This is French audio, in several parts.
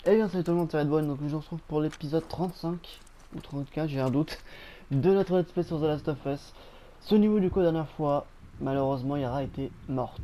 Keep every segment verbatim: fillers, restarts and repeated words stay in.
Eh bien salut tout le monde, c'est Redbone, donc je vous retrouve pour l'épisode trente-cinq ou trente-quatre, j'ai un doute, de notre let's play sur The Last of Us. Ce niveau du coup, la dernière fois, malheureusement Yara était morte.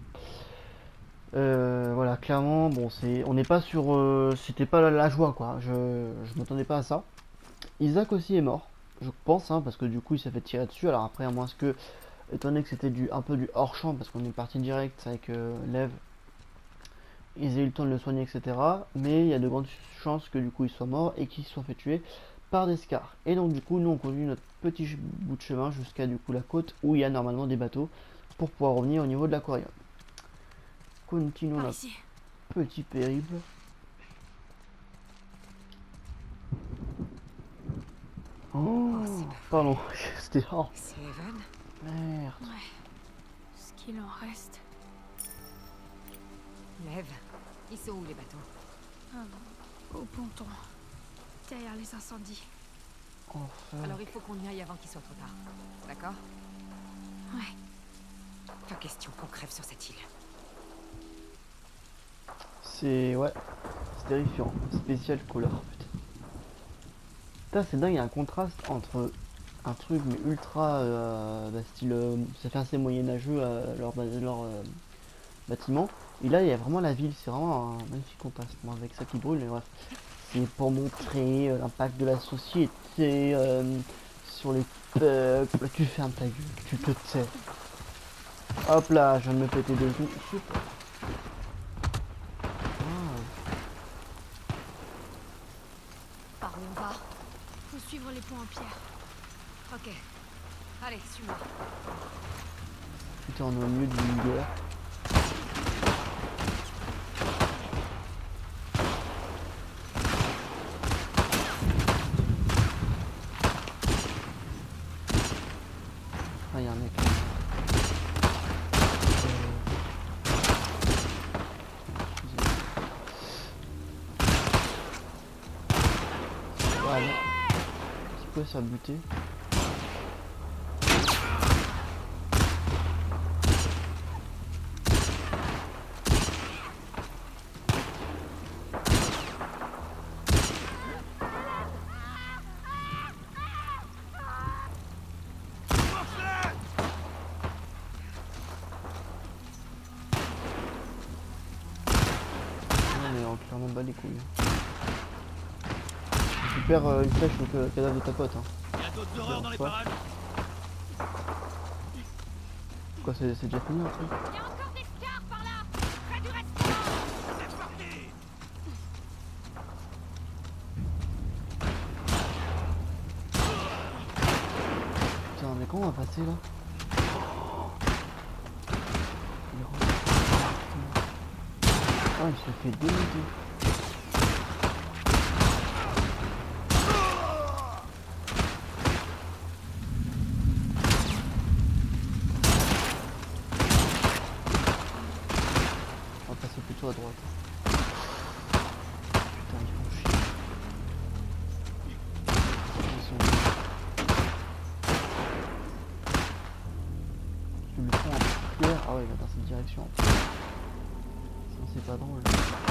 Euh, voilà, clairement, bon, c'est, on n'est pas sur, euh, c'était pas la, la joie quoi, je, je m'attendais pas à ça. Isaac aussi est mort, je pense, hein, parce que du coup il s'est fait tirer dessus, alors après à moins que, étant donné que c'était du, un peu du hors champ, parce qu'on est parti direct avec euh, Lev, ils aient eu le temps de le soigner, et cetera. Mais il y a de grandes chances que du coup il soit mort et qu'il soit fait tuer par des scars. Et donc du coup nous on continue notre petit bout de chemin jusqu'à du coup la côte où il y a normalement des bateaux pour pouvoir revenir au niveau de l'aquarium. Continuons notre petit périple. Oh, Oh, pardon, c'était oh. C'est Evan? Merde. Ouais. Ce qu'il en reste. Lev, ils sont où les bateaux? Ah, au ponton. Derrière les incendies. Enfin. Alors il faut qu'on y aille avant qu'il soit trop tard. D'accord? Ouais. Pas question qu'on crève sur cette île. C'est ouais, c'est terrifiant. Spécial couleur, putain. Putain, c'est dingue, il y a un contraste entre un truc mais ultra euh, bah, style euh, ça fait assez moyenâgeux euh, leur, leur euh, bâtiment, et là il y a vraiment la ville, c'est vraiment un magnifique contraste. Bon, avec ça qui brûle, mais bref, c'est pour montrer euh, l'impact de la société euh, sur les peuples. Tu fermes ta gueule, tu te tais. Hop là, je viens de me péter deux coups. Super. Par où on va? Faut suivre les ponts en pierre. Ok. Allez, suis-moi. Putain, on est au milieu d'une guerre. Ah, il y a un mec. Ah non. C'est quoi ça, buter? Clairement bas les couilles. Tu perds euh, une flèche au euh, cadavre de ta pote. Hein. Il y a d'autres horreurs dans les parages. Quoi, c'est déjà fini un truc? Il y a encore des scars par là, près du restaurant. C'est parti. Putain, mais comment on va passer là? Ah, il se fait démonter. On va passer plutôt à droite. Putain, ils font chier. Ils sont... Je le prends en pierre. Ah ouais, il va dans cette direction. Sinon c'est pas drôle.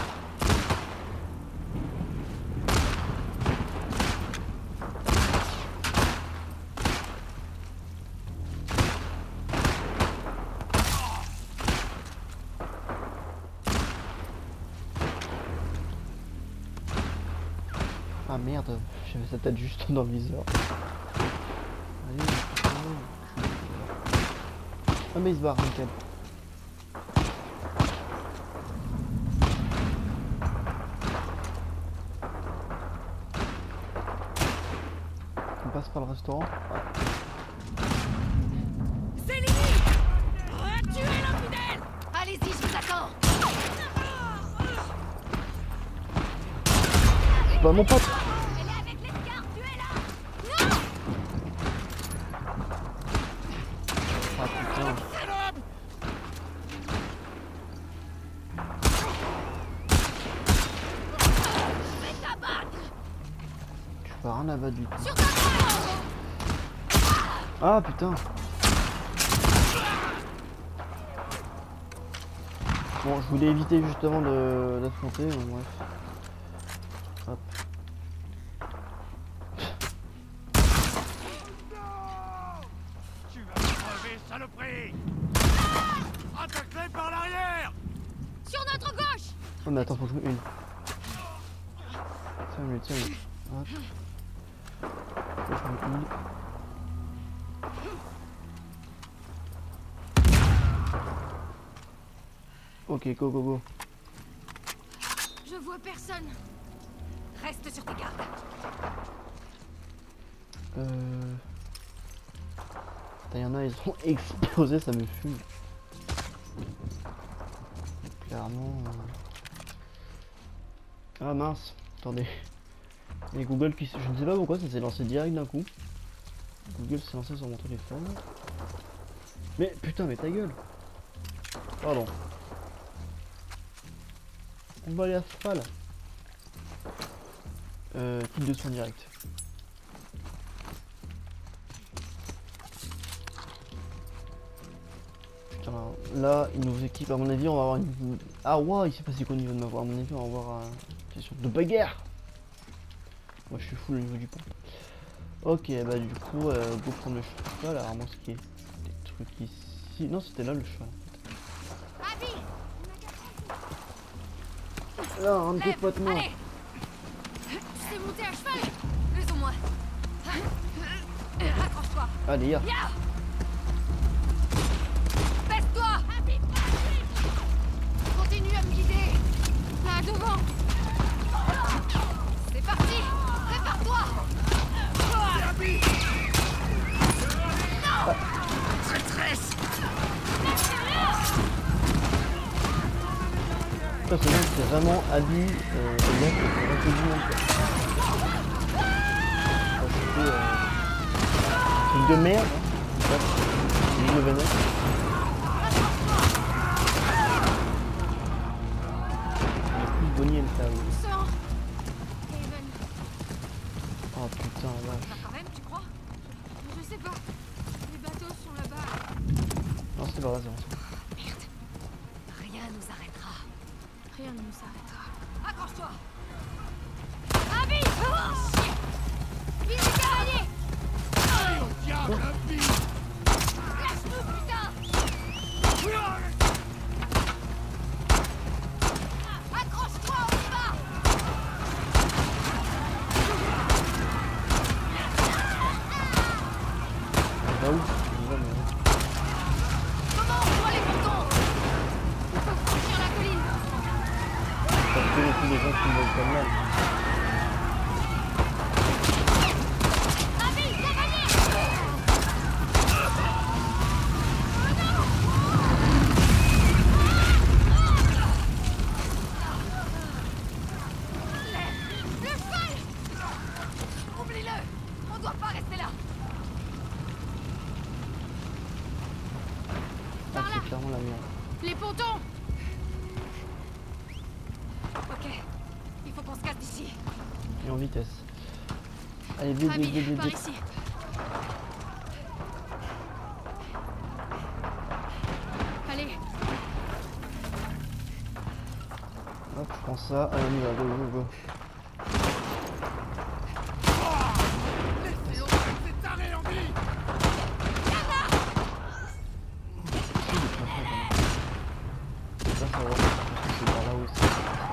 Ah merde, j'avais sa tête juste dans le viseur. Allez, ah mais il se barre, nickel. On passe par le restaurant. Ouais. C'est limite. Tuez l'infidèle. Allez-y, je vous attends. C'est pas mon pote. Elle est avec les scars, tuez-la. Non. Ah putain. Je fais rien là-bas du tout. Sur ta droite. Ah putain. Bon, je voulais éviter justement de d'affronter, mais bref. Hop. Tu vas crever, saloperie! Attaque-les par l'arrière! Sur notre gauche! Oh mais attends, faut que je me une. Tiens-le, tiens-le. Hop. Faut que je me une. Ok, go, go, go. Je vois personne. Reste sur tes gardes. Euh... Putain, y'en a, ils ont explosé, ça me fume. Clairement... euh. Ah mince, attendez. Et Google qui... Je ne sais pas pourquoi ça s'est lancé direct d'un coup. Google s'est lancé sur mon téléphone. Mais putain, mais ta gueule. Pardon. On va aller à Fall. Euh, kit de soins direct. Putain, là, il nous équipe, à mon avis, on va avoir une... Ah, waouh, il s'est passé quoi au niveau de ma voix? À mon avis, on va avoir une question de bagarre. Moi, je suis full au niveau du pont. Ok, bah du coup, euh, go prendre le cheval. Alors, moi, ce qui est des trucs ici... Non, c'était là le cheval. Abby! Là, un Lève, dépotement. allez, Tu sais monter à cheval? plus ou moins. Accroche-toi. Allez, ya. Ya! Baisse-toi! Continue à me guider. Là, devant. C'est parti! Prépare-toi! Traîtresse! Ça, c'est bien, c'est vraiment Abby, euh, le gars qui fait un peu du monde, quoi. Ça, c'était, euh, un truc de merde, hein. Ça, c'est le Venom. Il est plus Bonnie et le table. Sors. Haven. Oh putain, Ça là. quand même, tu crois? Je sais pas. Les bateaux sont là-bas. Non, c'est pas grave, c'est bon. Merde. Rien nous arrêtera. Rien ne nous arrêtera. Accroche-toi! Abby! Vite, les cavaliers! Au diable, Abby! Lâche-nous, putain! Accroche-toi, on y va! On va où? On va, mais... Comment on voit les pontons? Il faut franchir la colline. Parce que tous les gens qui me veulent comme mal. Abby, cavalier! Le cheval! Oublie-le! On doit pas rester là! Ah, c'est clairement la merde. Les pontons! Ok, il faut qu'on se casse d'ici. Et en vitesse. Allez, vite, vite, Abby, vite, vite, par vite. ici. Allez, Hop, je prends ça. Allez, on y va, go, go, go. Laissez au moins ces tarés en vie! Ça, ça va. C'est par là aussi.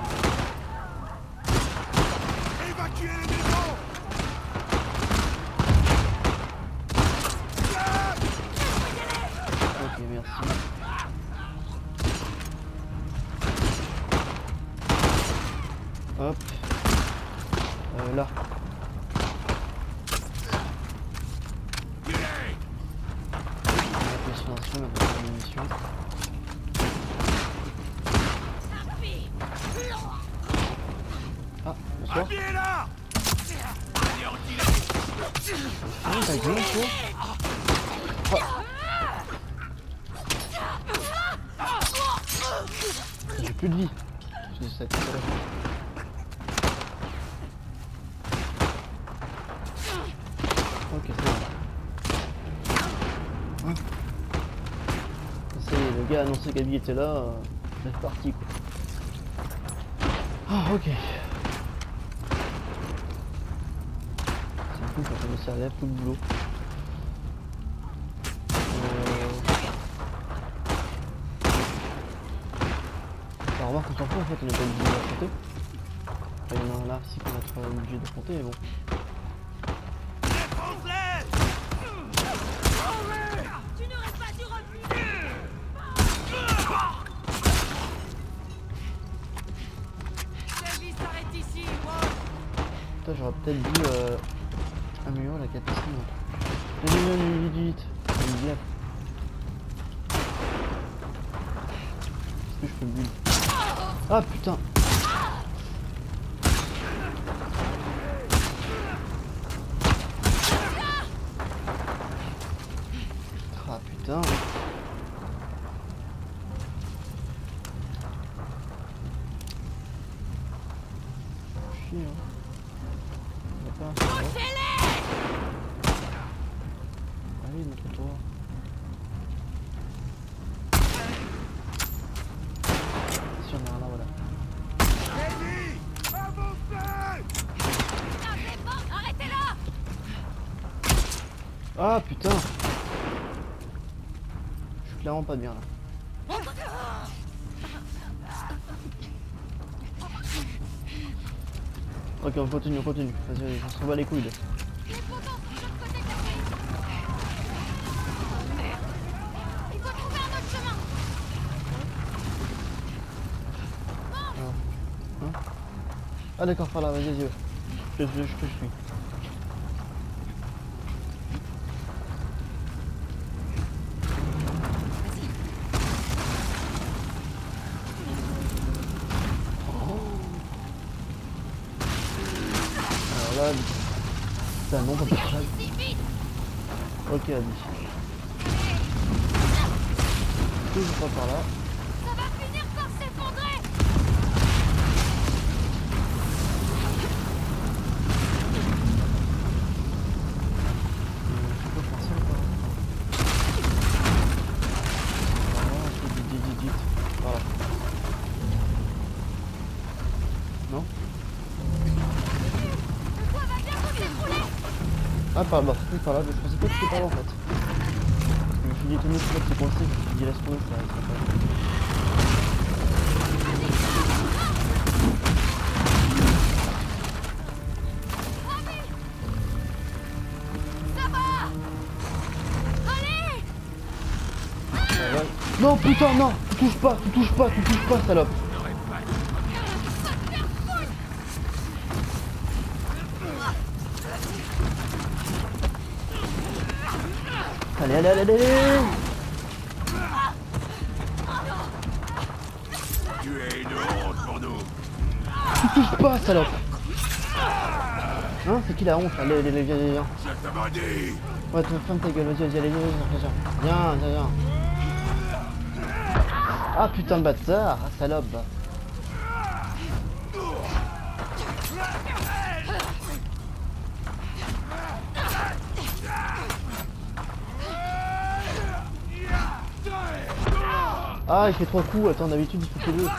Évacuez les maisons! Ok, merci. Hop. Euh, là. Tirez! On va appuyer sur l'instru, on va faire une munition. Ah, bonsoir. Abby est là! Anéantis-les! Ah, t'as gueule, toi. Oh. J'ai plus de vie. J'ai ça tout à l'heure. Ok, c'est bon. Hein, ça y est, le gars a annoncé qu'Abby était là. euh, C'est parti, quoi. Ah, ok. coup, ça commence à lève tout le boulot. Euh... Alors, remarque, on s'en fout en fait, on n'est pas obligé d'affronter. Enfin, il y en a un là aussi qu'on va être obligé d'affronter, mais bon. Tu n'aurais pas dû refuser. La vie s'arrête ici, moi. Putain, j'aurais peut-être dû euh, améliorer la capacité. Vite, vite, vite, vite, vite. Est-ce que je peux le build? Ah putain. Ah putain. Chier hein. Il y a pas un seul. Allez, montre-toi. Si on est un là, voilà. Eddie, avancez! Arrêtez-la! Ah putain. Je suis clairement pas bien là. Ok, on continue, on continue. Vas-y, on s'en bat les couilles là. Les potents sont de l'autre côté de la grille. Merde. Il faut trouver un autre chemin. Hein? Ah d'accord, par là, vas-y, vas-y. Je, je, je, je te suis. Alors là, putain non, pas par là. Ici, vite. Ok, Adi. Toujours pas par là. Ça va finir par s'effondrer. Je peux faire ça ou pas? Voilà, je fais du dit, dit, dit. Voilà. Non? Le toit va bientôt s'écrouler. Ah par là, oui par là, mais je pensais pas que c'était par là en fait. Je me suis dit étonné que c'est coincé, je me suis dit laisse tomber, ça reste pas. Ça va. Allez. Ah, ouais. Non putain non, tu touches pas, tu touches pas, tu touches pas salope. Allez, allez, allez, allez, allez. Tu es une honte pour nous. Tu touches pas salope. Hein, c'est qui la honte là? Allez, allez, allez, viens, viens, viens. Je te maudis. Ouais, tu ferme ta gueule, vas-y, vas-y, allez, viens, viens, viens, viens, viens, viens. Ah putain de bâtard, ah, salope. Ah, il fait trois coups, attends, d'habitude il faut que deux.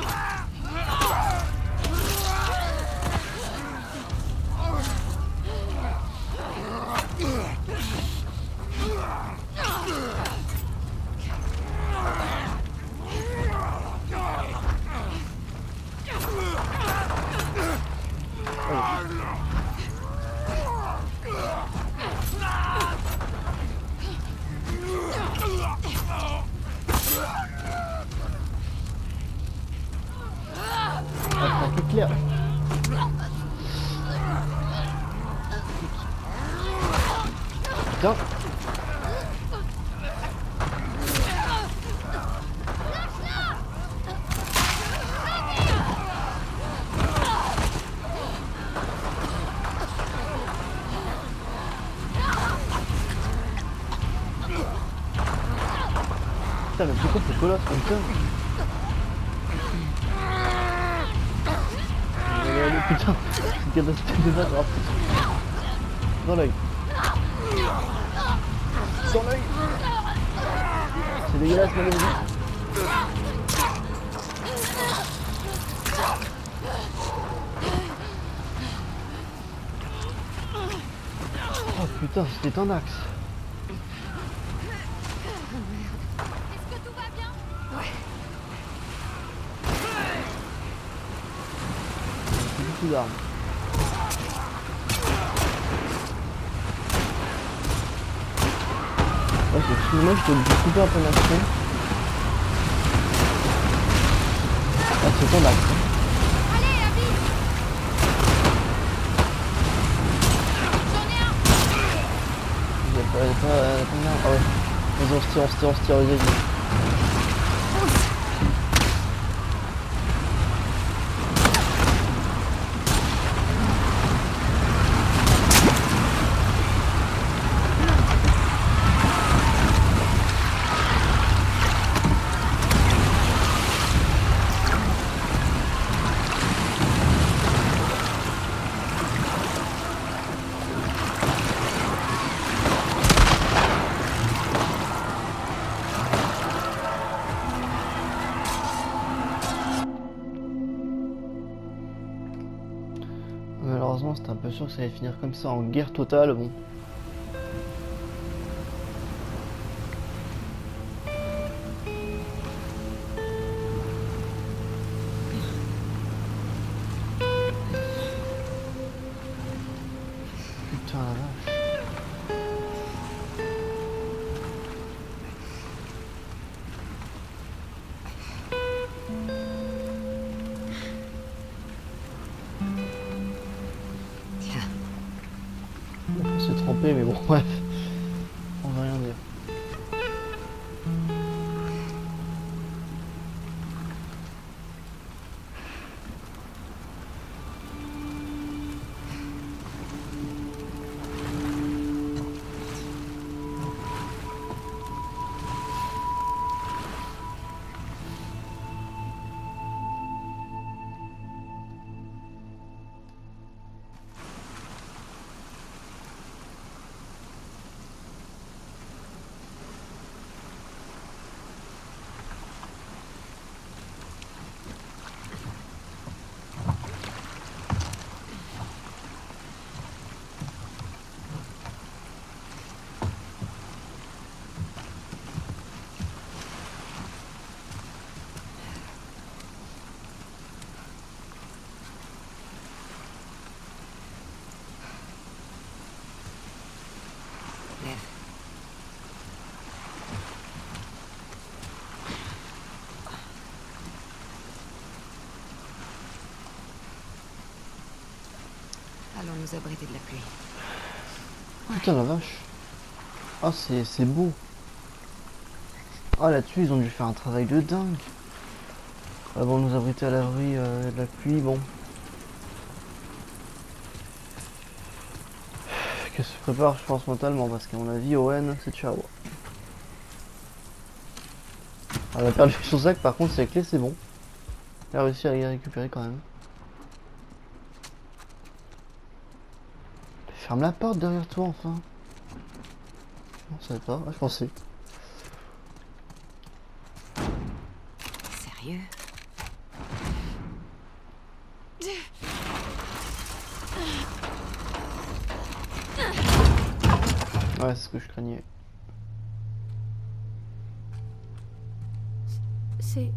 Ah, c'est clair. Putain. Putain, mais c'est quoi ce colosse comme ça? Allez, allez, putain, c'est une capacité de battre. Dans l'œil. Dans l'œil. C'est dégueulasse, mon ami. Putain, c'était un axe. Est-ce que tout va bien? Ouais. J'ai plus beaucoup d'armes. Ouais, c'est finalement je peux le couper un peu l'action. Ah, c'est ton axe. Hein. Allez, Abby! J'en ai un! Il y a pas, il y a pas, il y a pas de merde. Ah ouais. Vas-y, on se tire, on se tire, on se tire, vas-y, vas-y. Malheureusement, c'était un peu sûr que ça allait finir comme ça, en guerre totale, bon. Putain la vache. On peut se tremper, mais bon, bref. On va rien dire. Allons nous abriter de la pluie. Putain la vache. Ah, c'est c'est beau. Ah, là-dessus, ils ont dû faire un travail de dingue. Avant de nous abriter à l'abri euh, de la pluie, bon. Qu'elle se prépare, je pense, mentalement, parce qu'à mon avis, Owen, c'est ciao. Elle a perdu son sac, par contre, ses clés, c'est bon. Elle a réussi à les récupérer quand même. Ferme la porte derrière toi, enfin. Non, ça va pas, ah, je pensais. Sérieux? Ouais, c'est ce que je craignais. C'est...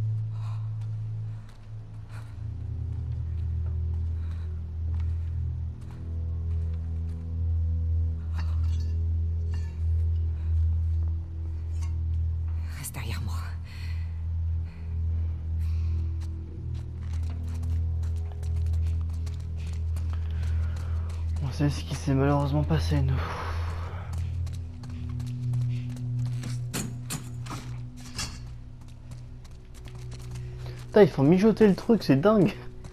Reste derrière moi. On sait ce qui s'est malheureusement passé, nous. Putain, ils font mijoter le truc, c'est dingue.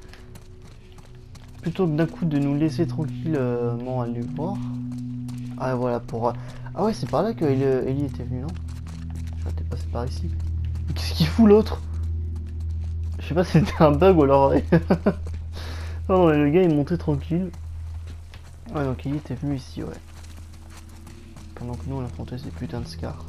Plutôt que d'un coup de nous laisser tranquillement aller voir. Ah voilà, pour... Ah ouais, c'est par là que Ellie Ellie était venue, non? Je vais passer par ici. Mais qu'est-ce qu'il fout l'autre? Je sais pas si c'était un bug ou alors... Non, le gars il montait tranquille. Ouais, donc Ellie était venu ici, ouais. Pendant que nous on affrontait ces putains de scars.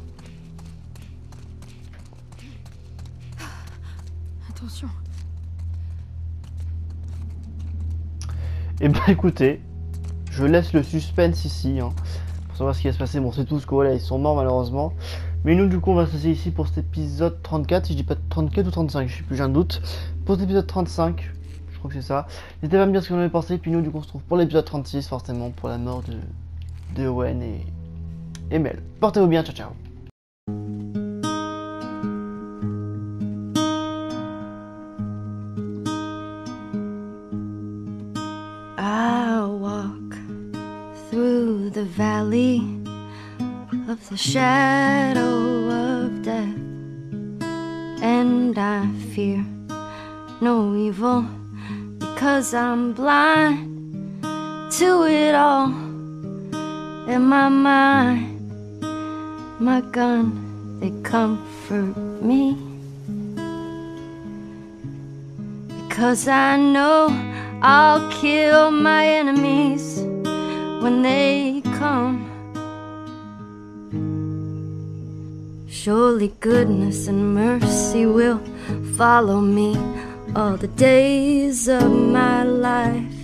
Attention. Et bah écoutez, je laisse le suspense ici, hein, pour savoir ce qui va se passer. Bon, c'est tout ce que voilà, ils sont morts malheureusement. Mais nous, du coup, on va se laisser ici pour cet épisode trente-quatre. Si je dis pas trente-quatre ou trente-cinq, je sais plus, j'ai un doute. Pour cet épisode trente-cinq, je crois que c'est ça. N'hésitez pas à me dire ce que vous en avez pensé. Puis nous, du coup, on se retrouve pour l'épisode trente-six, forcément, pour la mort de, de Owen et, et Mel. Portez-vous bien, ciao, ciao. I walk through the valley of the shadow of death, and I fear no evil because I'm blind to it all. In my mind, my gun, they comfort me, because I know I'll kill my enemies when they come. Surely goodness and mercy will follow me all the days of my life,